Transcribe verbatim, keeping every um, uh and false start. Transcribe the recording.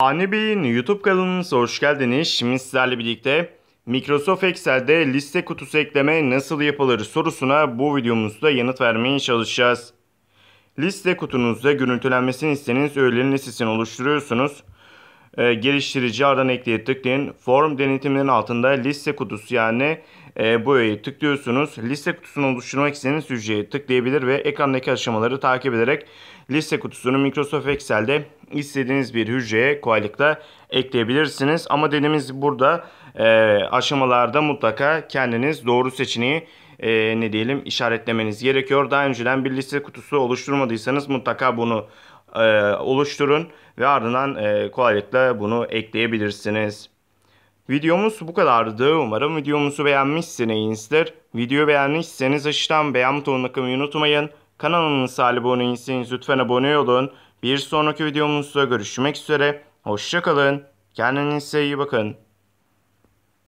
Ani Bey'in YouTube kanalımıza hoş geldiniz. Şimdi sizlerle birlikte Microsoft Excel'de liste kutusu ekleme nasıl yapılır sorusuna bu videomuzda yanıt vermeye çalışacağız. Liste kutunuzda görüntülenmesini istediğiniz öğelerin listesini oluşturuyorsunuz. Ee, geliştirici aradan ekleye tıklayın. Form denetimlerinin altında liste kutusu yani e, bu öğeyi tıklıyorsunuz. Liste kutusunu oluşturmak istediğiniz hücreye tıklayabilir ve ekrandaki aşamaları takip ederek liste kutusunu Microsoft Excel'de istediğiniz bir hücreye kolaylıkla ekleyebilirsiniz. Ama dediğimiz burada e, aşamalarda mutlaka kendiniz doğru seçeneği e, ne diyelim işaretlemeniz gerekiyor. Daha önceden bir liste kutusu oluşturmadıysanız mutlaka bunu e, oluşturun ve ardından e, kolaylıkla bunu ekleyebilirsiniz. Videomuz bu kadardı. Umarım videomuzu beğenmişsinizdir. Videoyu beğenmişseniz aşağıdan beğen butonuna tıklamayı unutmayın. Kanalımıza abone değilseniz lütfen abone olun. Bir sonraki videomuzda görüşmek üzere. Hoşça kalın. Kendinize iyi bakın.